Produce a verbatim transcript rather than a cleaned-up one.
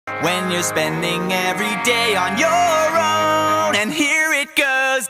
when you're spending every day on your own. And here it goes.